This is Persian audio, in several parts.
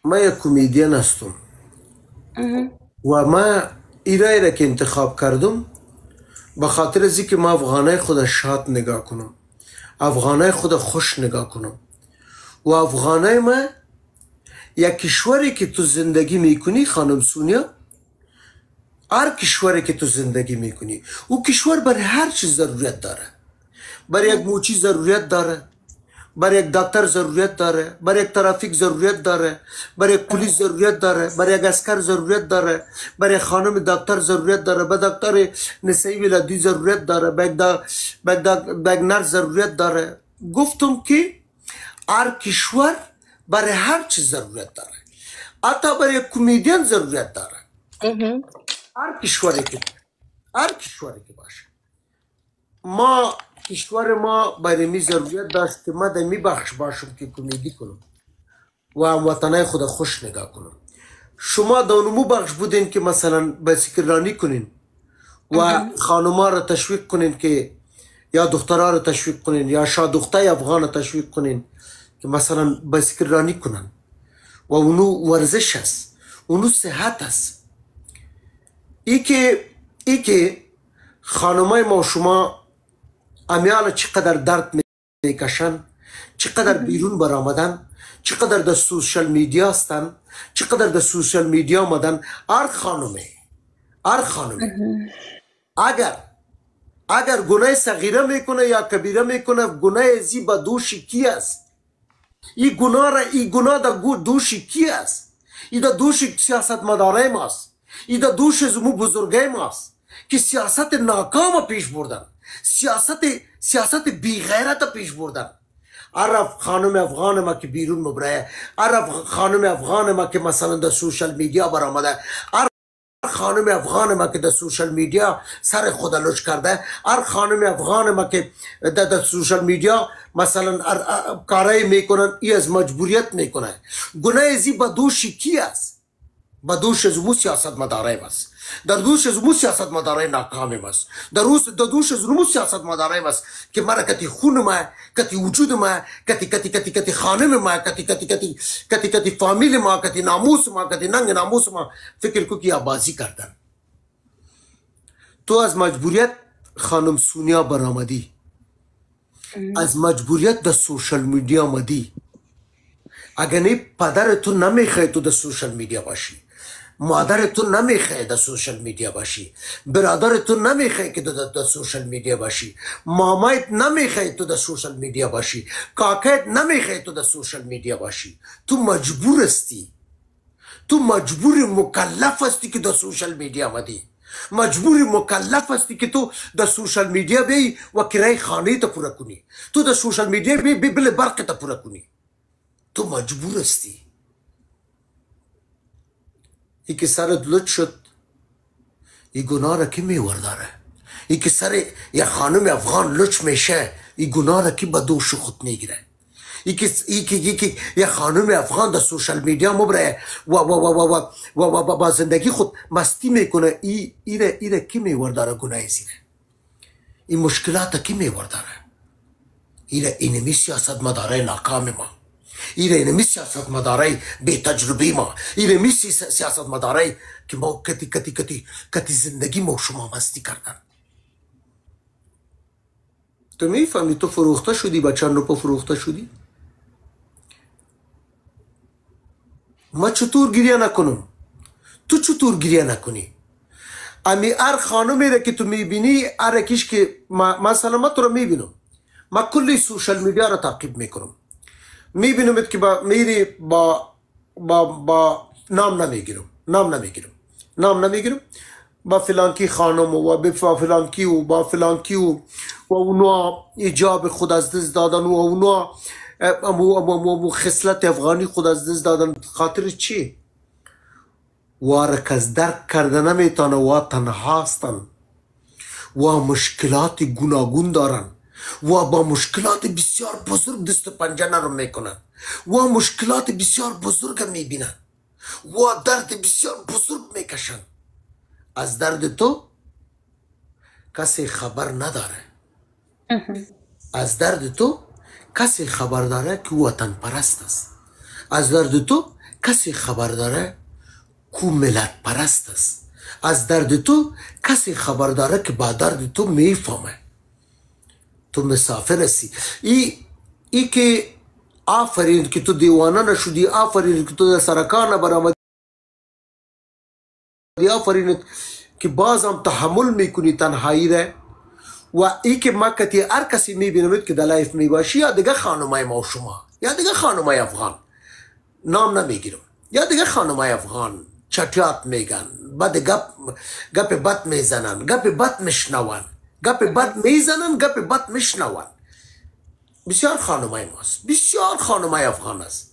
ما یک کمدین هستم و ما ایرایی که انتخاب کردم به خاطر از که ما افغانای خود شاد نگاه کنم، افغانای خود خوش نگاه کنم و افغانای ما یک کشوری که تو زندگی میکنی خانم سونیا، هر کشوری که تو زندگی میکنی او کشور برای هر چیز ضرورت داره. برای یک موچی ضرورت داره، برای یک دکتر ضرورت داره، برای یک ترافیک ضرورت داره، برای یک پلیس ضرورت داره، برای یک اسکر ضرورت داره، برای خانم دکتر ضرورت داره، به دکتر نسایی ولادی ضرورت داره، به یک نرس ضرورت داره. گفتم که هر کشور برای هر چیز ضرورت داره، حتی برای یک کمدین ضرورت داره. هر کشوری که باشه. ما کشور ما برای می ضرورت داشت که ما در می بخش باشم که کمدی کنم و هموطنای خود خوش نگاه کنم. شما در اونمو بخش بودین که مثلا بایسکل رانی کنین و خانوما را تشویق کنین که یا دخترها را تشویق کنین یا شادختای افغان را تشویق کنین که مثلا بایسکل رانی کنن و اونو ورزش است، اونو صحت است. ای که خانمای ما شما امیال چقدر درد میکشن، چقدر بیرون برآمدن، چقدر در سوشل میدیا هستن، چقدر در سوشل میدیا آمدن. هر خانمه اگر گناه صغیره میکنه یا کبیره میکنه، گناه زی با دوش کی است؟ این گناه در دوش کی است؟ این در دوش سیاست مداره ماست، این در دوش زمو بزرگای ماست که سیاست ناکام پیش بردن، سیاست بی غیرت پیش بردن. عرب خانم افغان ما که بیرون مبرایه، عرب خانم افغان ما که مثلا در سوشل میدیا برآمده، خانم افغان ما که در سوشل میدیا سر خود لچ کرده، هر خانم افغان ما که در سوشل میدیا مثلا کارای میکنن، ای از مجبوریت میکنه. گناه زی با دوش کی است؟ با دوش زمو سیاست مداره است، در دوش زمو سیاست مداره ناکام است، در دوش زمو سیاست مداره است که مرا کتی خون ما، کتی وجود ما، کتی خانم ما، کتی فامیل ما، کتی ناموس ما، کتی ننگ ناموس ما فکر کو که آبازی کردن. تو از مجبوریت خانم سونیا برآمدی، از مجبوریت در سوشل میدیا آمدی. اگر نه پدر تو نمیخواه تو در سوشل میدیا باشی، مادر تو نمیخواه در سوشل میدیا باشی، برادر تو نمیخواه که در سوشل میدیا باشی، مامایت نمیخواه تو در سوشل میدیا باشی، کاکایت نمیخواه تو در سوشل میدیا باشی. تو مجبور استی، تو مجبور مکلف استی که در سوشل میدیا آمدی، مجبور مکلف استی که تو در سوشل میدیا بی و کرای خانه تا پورا کنی، تو در سوشل میدیا بی بل برق تا پورا کنی. تو مجبور استی. ای که سرت لط شد، ای گناه را کی میورداره؟ ای که سر یک خانم افغان لچ میشه، ای گناه را کی به دوش خود میگیره؟ ای که یک خانم افغان در سوشل میدیا مبره و با زندگی خود مستی میکنه، ای را کی میورداره گناه زیره؟ این مشکلات کی میورداره؟ اینمی سیاست مداره ناکام ما، اینمی سیاست مداره بی تجربه ما، اینمی سیاست مداره که ما کتی زندگی ما شما مستی کردن. تو میفهمی تو فروخته شدی، با چند روپا فروخته شدی؟ ما چطور گریه نکنم؟ تو چطور گریه نکنی؟ امی هر خانمی را که تو میبینی، هر اکیش که مثلا ما تو را میبینم، ما کلی سوشل میدیا را تعقیب میکنم، میبینم که میری با نام نمیگیرم با فلانکی خانم و با فلانکی و اونا ایجاب خود از دست دادن و اونا خصلت افغانی خود از دست دادن. خاطر چی؟ وارکز درک کرده نمیتانه و تنها هستن و مشکلات گوناگون دارن و با مشکلات بسیار بزرگ دست پنجه نرم میکنن و مشکلات بسیار بزرگ میبینن و درد بسیار بزرگ میکشن. از درد تو کسی خبر نداره، از درد تو کسی خبر داره که وطن پرست است، از درد تو کسی خبر داره کو ملت پرست است. از درد تو کسی خبر داره که با درد تو میفهمه. تو مسافر هستی. ای که آفرین که تو دیوانه نشدی، آفرین که تو در سرکان برآمدی، آفرین که بازم تحمل میکنی تنهایی ره. و ای که مکتی هر کسی میبینمید که در لایف میباشی، یا دیگه خانمای ما و شما، یا دیگه خانمای افغان، نام نمیگیرم، یا دیگه خانمای افغان چټیات میگن، بعد گپ بد میزنن، گپ بد میشنون، گپ بد میزنن، گپ بد میشنون. بسیار خانمای ماست، بسیار خانمای افغان است.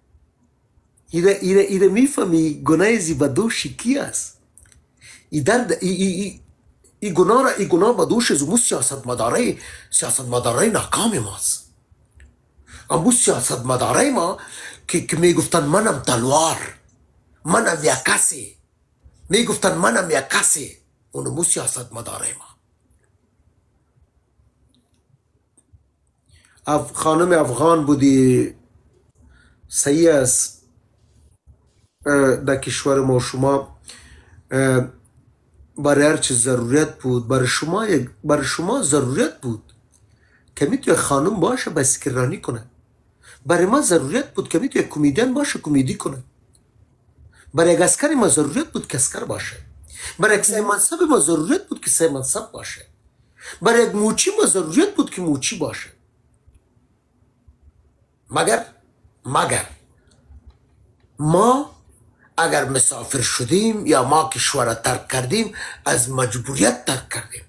ایره میفهمی گناه زیبدوشی کی است. ای درد ای گناه بدوش زمو سیاست مداره ناکام ماست. امو سیاست مداره ما که میگفتن منم تلوار، منم یک کسی، میگفتن منم یک کسی، اونمو سیاست مداره ما. خانم افغان بودی، صحیح است. در کشور ما شما برای هر چه ضرورت بود، برای شما ضرورت بود که میتونه خانم باشه بسکرانی کنه. برای ما ضرورت بود که میتونه کمدین باشه کمدی کنه. برای یک اسکر ما ضرورت بود که اسکر باشه. برای یک سه منصب ما ضرورت بود که سه منصب باشه. برای یک موچی ما ضرورت بود که موچی باشه. مگر ما اگر مسافر شدیم یا ما کشور ترک کردیم، از مجبوریت ترک کردیم.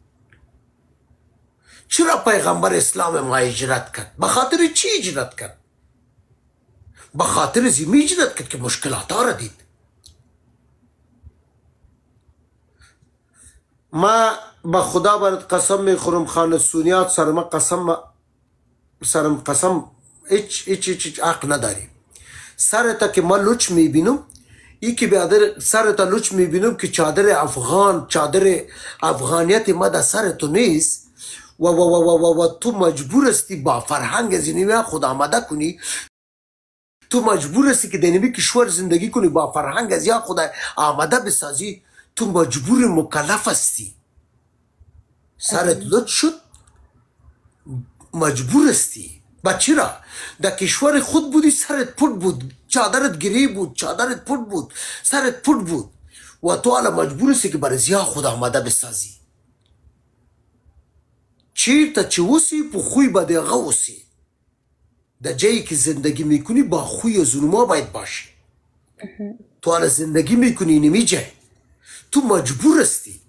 چرا پیغمبر اسلام ما هجرت کرد؟ به خاطر چی هجرت کرد؟ به خاطر زیمی هجرت کرد که مشکلات ها را دید. ما به خدا برات قسم میخورم، خانه سونیات سرم قسم هیچ حق نداری. سرتا که ما لوچ میبینم، ای که بیادر سرتا لوچ میبینم که چادر افغانیت ما در سرتو نیست و تو مجبور استی با فرهنگ زینیوی خود آمده کنی. تو مجبور استی که دنیمی کشور زندگی کنی، با فرهنگ از یا خود آمده بسازی. تو مجبور مکلف استی. سرت لوچ شد، مجبور استی. با چرا؟ در کشور خود بودی، سرت پوت بود، چادرت گری بود، چادرت پوت بود، سرت پوت بود و تو حالا مجبور استی که برای زیا خود آمده بسازی. چیرتا چی وسی پو خوی با دیگه وسی. در جایی که زندگی میکنی با خوی ظلما باید باشی. تو حالا زندگی میکنی نمی جای، تو مجبور استی.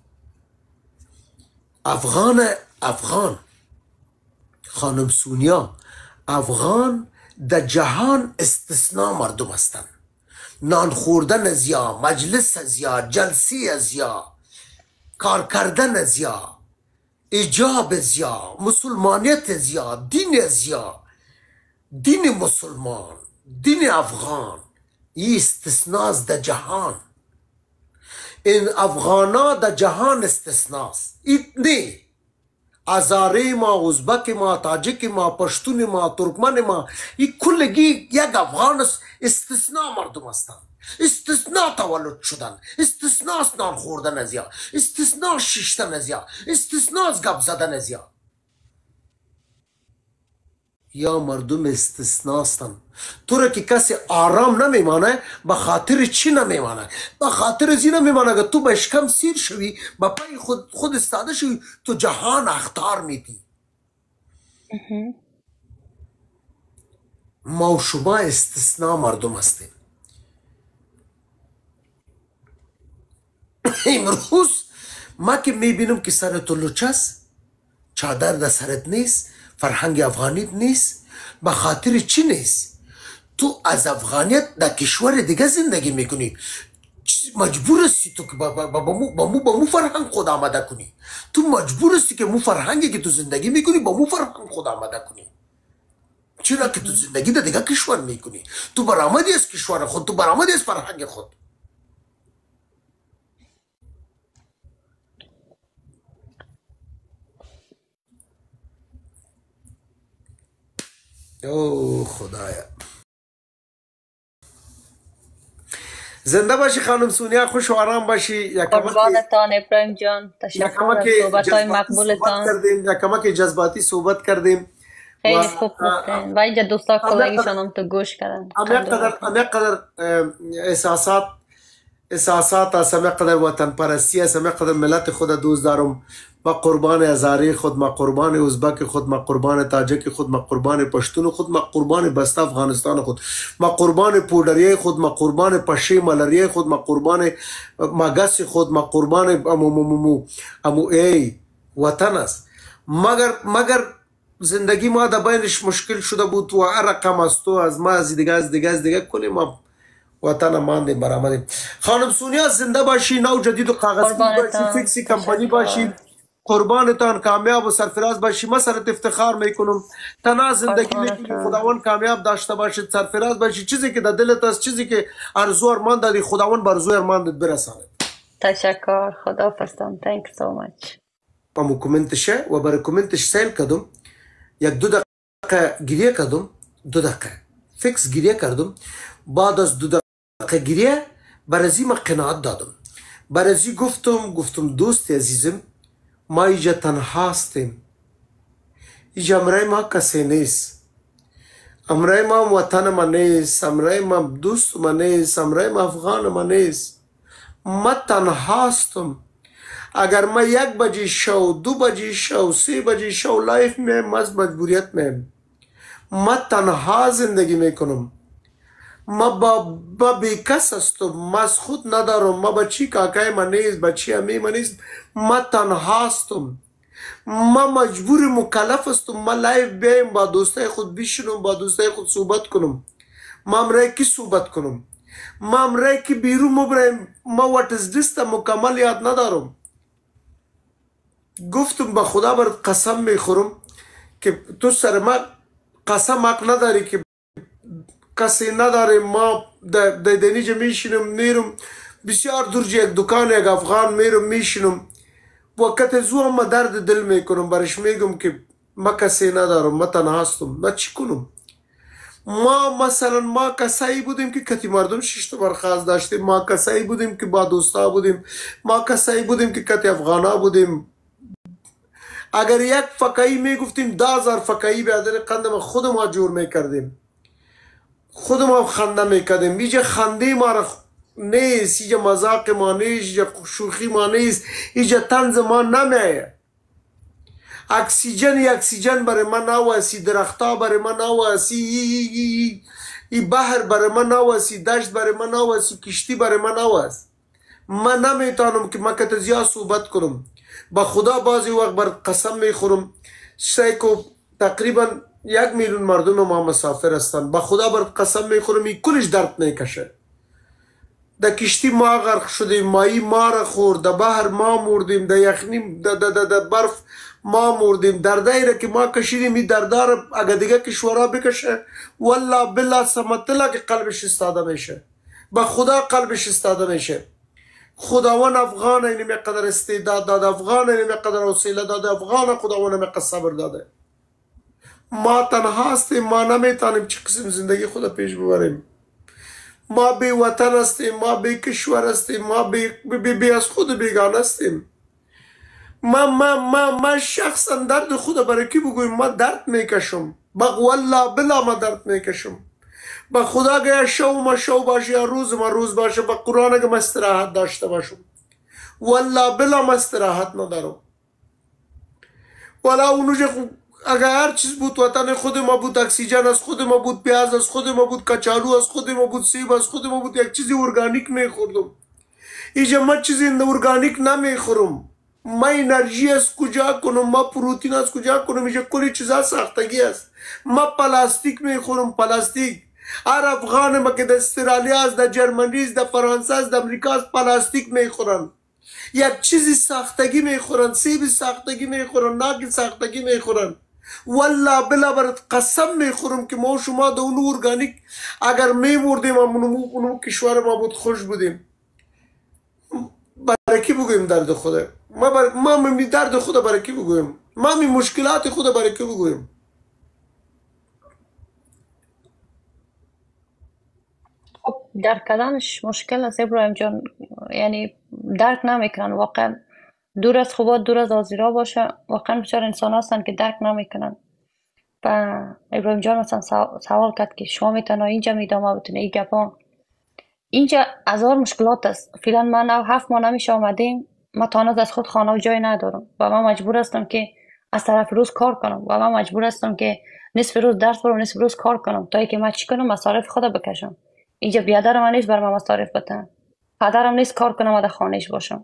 افغان خانم سونیا، افغان در جهان استثناء مردم هستند. نان خوردن از یا، مجلس از یا، جلسی از یا، کار کردن از یا، ایجاب از یا، مسلمانیت از یا، دین از یا، دین مسلمان، دین افغان، این استثناء در جهان. این افغانا در جهان استثناء است. ایتنی ازاری ما، ازبک ما، تاجک ما، پشتون ما، ترکمن ما، این کلگی یک افغان استثناء مردم هستند. استثناء تولد شدن، استثناء نان خوردن از یا، استثناء شیشتن از استثناء گپ زدن از یا مردم استثناء هستند. تو را که کسی آرام نمیمانه، به خاطر چی نمیمانه؟ به خاطر از این نمیمانه که تو به اشکم سیر شوی، به پای خود استاده شوی، تو جهان اختار میدی. ما و شما استثناء مردم هستیم. امروز ما که میبینم که سرت لوچ است، چادر در سرت نیست، فرهنگ افغانیت نیست. به خاطر چی نیست؟ تو از افغانیت در کشور دیگه زندگی میکنی، مجبور هستی تو که با مو فرهنگ خود آمده کنی. تو مجبور هستی که مو فرهنگی که تو زندگی میکنی با مو فرهنگ خود آمده کنی. چرا که تو زندگی در دیگه کشور میکنی، تو برآمدی از کشور خود، تو برآمدی از فرهنگ خود. او خدایا. زنده باشی خانم سونیا، خوش و آرام باشی. قربانتان ابراهیم جان، تشکر از صحبت‌های مقبولتان. یکمک جذباتی صحبت کردیم و خیلی خوب گفتین و اینجا دوستا کلاگیشان هم تو گوش کردن. همه احساسات است، همه قدر وطن پرستی است، همه قدر ملت خود دوست دارم. ما قربان هزاره خود، ما قربان ازبک خود، ما قربان تاجک خود، ما قربان پشتون خود، ما قربان بست افغانستان خود، ما قربان پودریه خود، ما قربان پشه ملریه خود، ما قربان مگس خود، ما قربان امو ای وطن است. مگر زندگی ما در بینش مشکل شده بود و هر رقم از تو از ما از دیگه کنیم، ما وطن ماندیم برآمدیم. خانم سونیا زنده باشی، نو جدید و کاغذی باشی، فیکسی کمپانی باشی، قربانتان، کامیاب و سرفراز باشی. ما سرت افتخار میکنم، تنها زندگی میکنی، خداوند کامیاب داشته باشید، سرفراز باشی. چیزی که در دلت است، چیزی که آرزو ارمان داری، خداوند بر آرزو ارمانت برساند. تشکر، خداحافظتان. thank you so much. امو کامنتشه و برای کامنتش سیل کردم، یک 2 دقیقه گریه کردم، 2 دقیقه فیکس گریه کردم. بعد از 2 دقیقه گریه برازی ما قناعت دادم. برازی گفتم دوست عزیزم، ما اینجا تنها هستیم، اینجا امرای ما کسی نیست، امرای ما وطن ما نیست، امرای ما دوست ما نیست، امرای ما افغان ما نیست. ما تنها هستم. اگر ما 1 بجه شو، 2 بجه شو، 3 بجه شو لایف میم، از مجبوریت میم. ما تنها زندگی میکنم. ما بیکس هستم، ما از خود ندارم، ما بچی کاکای من نیست، بچی امی من نیست، ما تنها هستم. ما مجبور مکلف هستم ما لایف بیایم، با دوستای خود بشینم، با دوستای خود صحبت کنم. ما امرای کی صحبت کنم؟ ما امرای کی بیرون مبرایم؟ ما وات از دیست مکمل یاد ندارم. گفتم با خدا بر قسم میخورم که تو سر ما قسم حق نداری که کسی نداره. ما در دنیجه میشینم، میرم بسیار دور یک دکان یک افغان میرم میشینم، وقت زو هم درد دل میکنم، برش میگم که ما کسی ندارم، ما تنها هستم، ما چی کنم؟ ما کسایی بودیم که کتی مردم 6 تا برخواست داشتیم، ما کسایی بودیم که با دوستا بودیم، ما کسایی بودیم که کتی افغانا بودیم. اگر یک فکایی میگفتیم 10,000 فکایی به عدد قندم خود ما جور میکردیم، خود ما خنده میکردیم. اینجا خنده ما را نیست، اینجا مذاق ما نیست، اینجا شوخی ما نیست، اینجا طنز ما نمیه. اکسیژن برای ما نواسی، درختا برای ما نواسی، ای بحر برای ما نواسی، دشت برای ما نواسی، کشتی برای ما نواس. ما نمیتونم که ما کت زیاد صحبت کنم. با خدا بعضی وقت بر قسم میخورم سیکو تقریبا 1 میلیون مردم ما مسافر هستند. با خدا بر قسم میخورم این کلش درد میکشه. در کشتی ما غرق شدیم، مایی ما را خورد، در بحر ما مردیم، در یخنی در برف ما مردیم. درده را که ما کشیدیم، این درده را اگر دیگه کشورا بکشه والله بالله سمتلا که قلبش استاده میشه، با خدا قلبش استاده میشه. خداوند افغان اینی مقدر استعداد داده، افغان اینی مقدر حوصله داده، افغان خداوند مقدر صبر داده. ما تنها هستیم، ما نمیتونیم چه قسم زندگی خود پیش ببریم. ما بی وطن هستیم، ما بی کشور هستیم، ما بی از خود بیگانه هستیم. ما شخصا درد خود برای کی بگویم؟ ما درد میکشم، والله بلا ما درد میکشم. با خدا اگه شو ما شو باشه یا روز ما روز باشه، با قرآن اگه ما استراحت داشته باشم، والله بلا ما استراحت ندارم. والا اونوجه اگر هر چیز بود وطن خود ما بود، اکسیژن از خود ما بود، پیاز از خود ما بود، کچالو از خود ما بود، سیب از خود ما بود، یک چیزی ارگانیک میخوردم. اینجا ما چیزی ارگانیک نمیخورم. ما انرژی از کجا کنم؟ ما پروتین از کجا کنم؟ اینجا کلی چیزا ساختگی است. ما پلاستیک میخورم، پلاستیک. هر افغان ما که در استرالیا است، در جرمنی است، در فرانسه است، در امریکا است، پلاستیک میخورن. یک چیزی ساختگی میخورن، سیب ساختگی میخورن، ناک ساختگی میخورن. والله بلا برات قسم میخورم که ما شما در اون ارگانیک اگر میمردیم اونو کشور ما بود خوش بودیم. برای کی بگویم درد خود؟ ما می درد خود برای کی بگویم؟ ما می مشکلات خود برای کی بگویم؟ درک کردنش مشکل است ابراهیم جان. یعنی درک نمیکنن واقعا. دور از خوبات دور از آزیرا باشه، واقعا بسیار انسان هستن که درک نمیکنن. و ابراهیم جان مثلا سوال کرد که شما میتونه اینجا میدامه بتونه این گپا. اینجا هزار مشکلات است. فعلا ما 7 ماه نمیشه آمدیم، ما تانوز از خود خانه و جای ندارم و من مجبور هستم که از طرف روز کار کنم و من مجبور هستم که نصف روز درس برم نصف روز کار کنم تا اینکه من چی کنم مصارف خود بکشم. اینجا بیادر من نیست بر من مصارف بتن، پدرم نیست کار کنم و در خانهش باشم.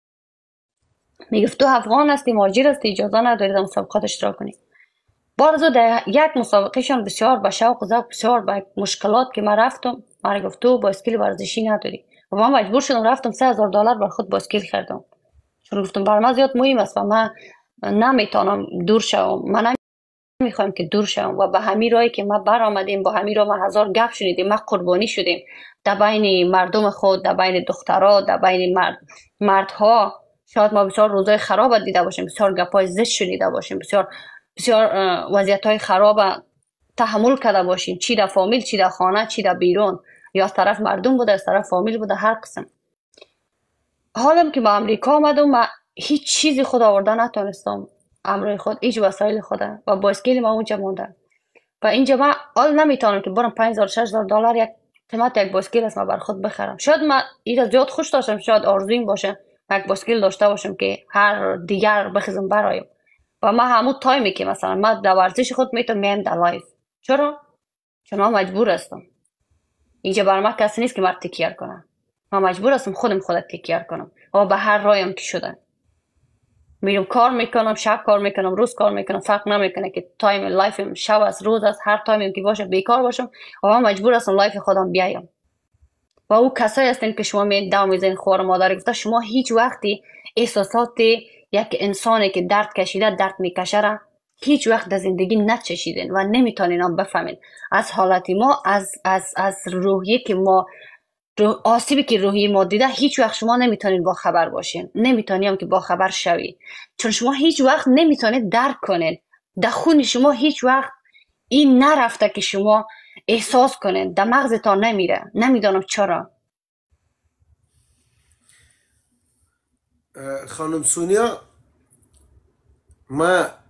میگفت تو افغان هستی مهاجر هستی اجازه نداری در مسابقات اشتراک کنی. بارزو در یک مسابقهشان بسیار با شوق و ذوق بسیار با مشکلات که من رفتم، من گفت تو بایسکل ورزشی نداری و من مجبور شدم رفتم $3000 بر خود بایسکل خریدم، چون گفتم بر من زیاد مهم است و من نمیتونم دور شوم، من نمیخوام که دور شوم و به همین راهی که ما بر آمدیم با همین راه ما هزار گپ شنیدیم، ما قربانی شدیم در بین مردم خود، در بین دخترها، در بین مردها. شاید ما بسیار روزای خراب دیده باشیم، بسیار گپای زشت شنیده باشیم، بسیار وضعیت‌های خراب تحمل کرده باشیم، چی در فامیل، چی در خانه، چی در بیرون، یا از طرف مردم بوده از طرف فامیل بوده، هر قسم. حالا که با امریکا آمدم من هیچ چیزی خود آوردن نتونستم امروی خود، هیچ وسایل خودم و بایسکل ما اونجا مونده و اینجا من حال نمیتونم که برم $5000 $6000 یک قیمت یک بایسکل است ما بر خود بخرم. شاید من این زیاد خوش داشتم، شاید آرزویم باشه یک بایسکل داشته باشم که هر دیگر بخزم برایم و ما همون تایمی که مثلا ما در ورزش خود میتونم میم در لایف. چرا؟ چون من مجبور هستم، اینجا بر من کسی نیست که من تکیه کنم، من مجبور هستم خودم تکیه کنم و به هر رایم که شده میرم کار میکنم، شب کار میکنم، روز کار میکنم، فرق نمیکنه که تایم لایفم شب است روز است، هر تایمی که باشه بیکار باشم و من مجبور هستم لایف خودم بیایم. و او کسایی هستن که شما می دام میزنین خوار مادر گفته شما هیچ وقتی احساسات یک انسانی که درد کشیده درد میکشه را هیچ وقت در زندگی نچشیدین و نمیتونین هم بفهمین. از حالتی ما از روحیه که ما آسیبی که روحی ما دیده هیچ وقت شما نمیتونین با خبر باشین، نمیتونین که با خبر شوی، چون شما هیچ وقت نمیتونید درک کنین. در خون شما هیچ وقت این نرفته که شما احساس کنین، در مغزتان نمیره. نمیدونم چرا. خانم سونیا، ما